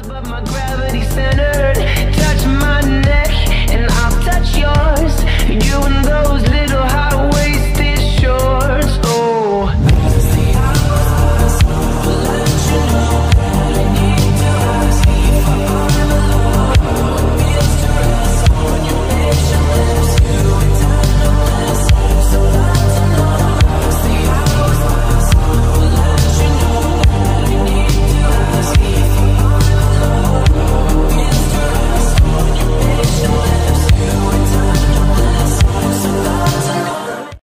but my gravity centered. Touch my neck and I'll touch yours. You and